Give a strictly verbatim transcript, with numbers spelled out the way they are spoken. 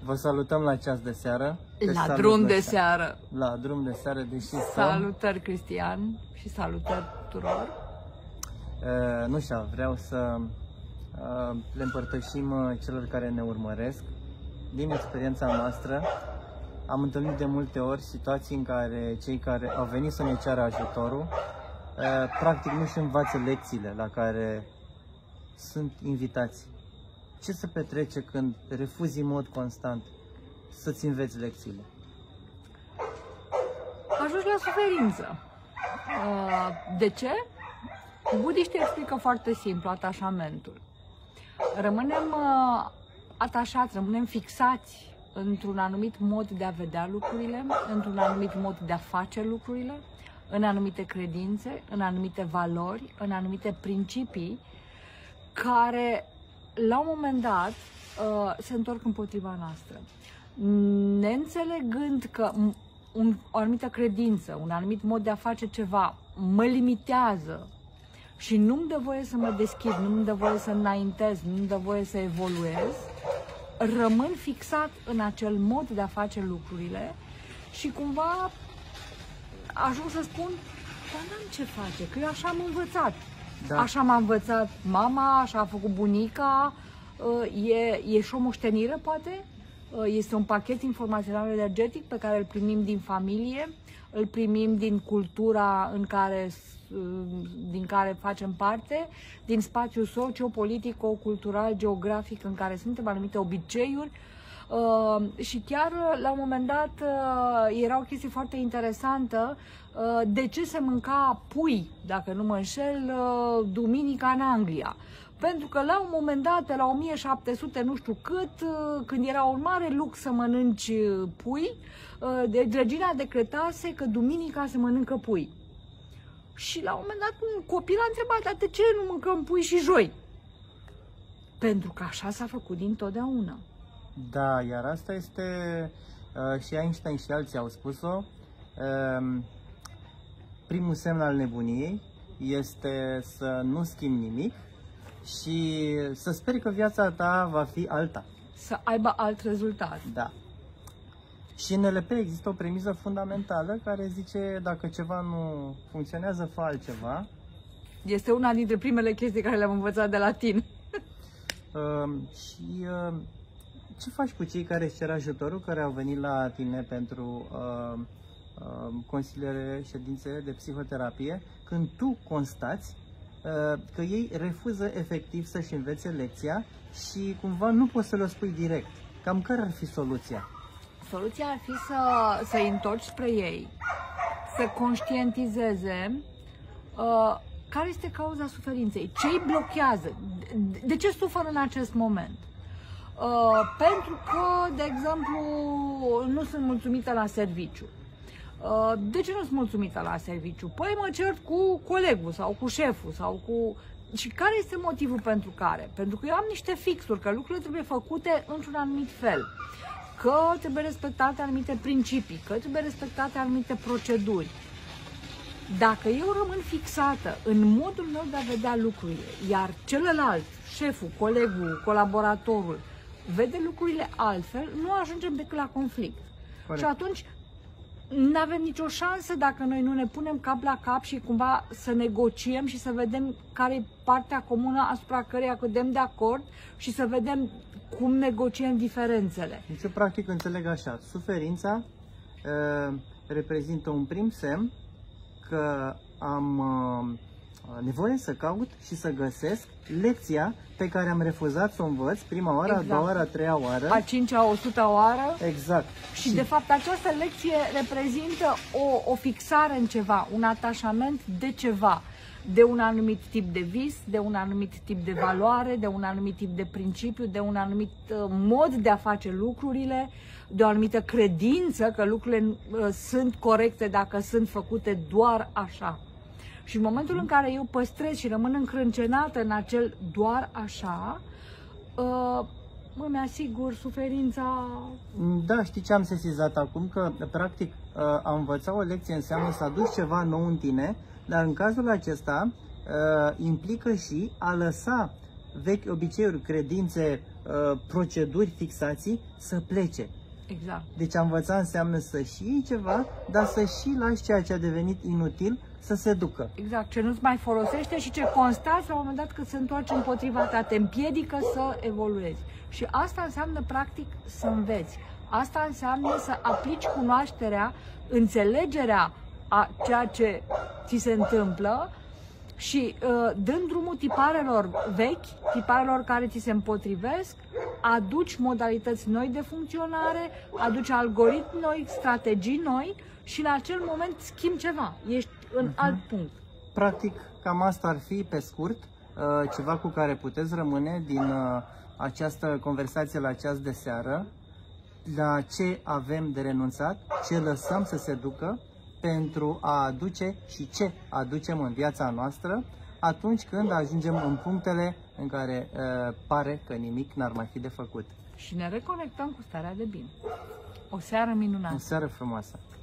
Vă salutăm la ceas de seară. La drum de seară. La drum de seară, deși Salutări, Cristian, și salutări tuturor. Uh, nu știu, vreau să uh, le împărtășim uh, celor care ne urmăresc. Din experiența noastră, am întâlnit de multe ori situații în care cei care au venit să ne ceară ajutorul, uh, practic nu-și învață lecțiile la care sunt invitați. Ce se petrece când refuzi în mod constant să-ți înveți lecțiile? Ajungi la suferință. De ce? Budiștii explică foarte simplu atașamentul. Rămânem atașați, rămânem fixați într-un anumit mod de a vedea lucrurile, într-un anumit mod de a face lucrurile, în anumite credințe, în anumite valori, în anumite principii care la un moment dat uh, se întorc împotriva noastră. Neînțelegând că un, o anumită credință, un anumit mod de a face ceva mă limitează și nu-mi dă voie să mă deschid, nu-mi dă voie să înaintez, nu-mi dă voie să evoluez, rămân fixat în acel mod de a face lucrurile și cumva ajung să spun, dar n-am ce face, că eu așa am învățat. Da. Așa m-a învățat mama, așa a făcut bunica, e, e și o moștenire, poate? Este un pachet informațional energetic pe care îl primim din familie, îl primim din cultura în care, din care facem parte, din spațiul socio-politico-cultural, geografic în care suntem, anumite obiceiuri. Uh, și chiar la un moment dat uh, era o chestie foarte interesantă, uh, de ce se mânca pui, dacă nu mă înșel, uh, duminica în Anglia. Pentru că la un moment dat, pe la o mie șapte sute nu știu cât, uh, când era un mare lux să mănânci pui, uh, de, regina decretase că duminica se mănâncă pui. Și la un moment dat un copil a întrebat, dar de ce nu mâncăm pui și joi? Pentru că așa s-a făcut dintotdeauna. Da, iar asta este, uh, și Einstein și alții au spus-o, uh, primul semn al nebuniei este să nu schimbi nimic și să speri că viața ta va fi alta. Să aibă alt rezultat. Da. Și în N L P există o premisă fundamentală care zice, dacă ceva nu funcționează, fă altceva. Este una dintre primele chestii care le-am învățat de la tine. Uh, și... Uh, Ce faci cu cei care își cer ajutorul, care au venit la tine pentru uh, uh, consiliere, ședințe de psihoterapie, când tu constați uh, că ei refuză efectiv să-și învețe lecția și cumva nu poți să le spui direct? Cam care ar fi soluția? Soluția ar fi să, să-i întorci spre ei, să conștientizeze uh, care este cauza suferinței, ce îi blochează, de, de ce suferă în acest moment. Uh, pentru că, de exemplu, nu sunt mulțumită la serviciu. Uh, de ce nu sunt mulțumită la serviciu? Păi mă cert cu colegul sau cu șeful sau cu... Și care este motivul pentru care? Pentru că eu am niște fixuri, că lucrurile trebuie făcute într-un anumit fel, că trebuie respectate anumite principii, că trebuie respectate anumite proceduri. Dacă eu rămân fixată în modul meu de a vedea lucrurile, iar celălalt, șeful, colegul, colaboratorul, vede lucrurile altfel, nu ajungem decât la conflict. Corect. Și atunci nu avem nicio șansă dacă noi nu ne punem cap la cap și cumva să negociem și să vedem care e partea comună asupra căreia cădem de acord și să vedem cum negociem diferențele. Deci eu practic înțeleg așa, suferința uh, reprezintă un prim semn că am uh, nevoie să caut și să găsesc lecția pe care am refuzat să o învăț prima oară, exact. A doua oară, a treia oară, a cincea, a o suta oară. Exact. Și, și de fapt această lecție reprezintă o, o fixare în ceva, un atașament de ceva, de un anumit tip de vis, de un anumit tip de valoare, de un anumit tip de principiu, de un anumit uh, mod de a face lucrurile, de o anumită credință că lucrurile uh, sunt corecte dacă sunt făcute doar așa. Și în momentul în care eu păstrez și rămân încrâncenată în acel doar așa, uh, îmi asigur suferința. Da, știi ce am sesizat acum? Că, practic, uh, a învăța o lecție înseamnă să aduci ceva nou în tine, dar în cazul acesta uh, implică și a lăsa vechi obiceiuri, credințe, uh, proceduri, fixații, să plece. Exact. Deci a învăța înseamnă să și iei ceva, dar să și lași ceea ce a devenit inutil să se ducă. Exact, ce nu-ți mai folosește și ce constați la un moment dat că se întoarce împotriva ta, te împiedică să evoluezi. Și asta înseamnă practic să înveți. Asta înseamnă să aplici cunoașterea, înțelegerea a ceea ce ți se întâmplă și uh, dând drumul tiparelor vechi, tiparelor care ți se împotrivesc, aduci modalități noi de funcționare, aduci algoritmi noi, strategii noi și în acel moment schimbi ceva, ești în uh-huh. alt punct. Practic, cam asta ar fi, pe scurt, uh, ceva cu care puteți rămâne din uh, această conversație la ceas de seară, la ce avem de renunțat, ce lăsăm să se ducă, pentru a aduce și ce aducem în viața noastră atunci când ajungem în punctele în care uh, pare că nimic n-ar mai fi de făcut. Și ne reconectăm cu starea de bine. O seară minunată! O seară frumoasă!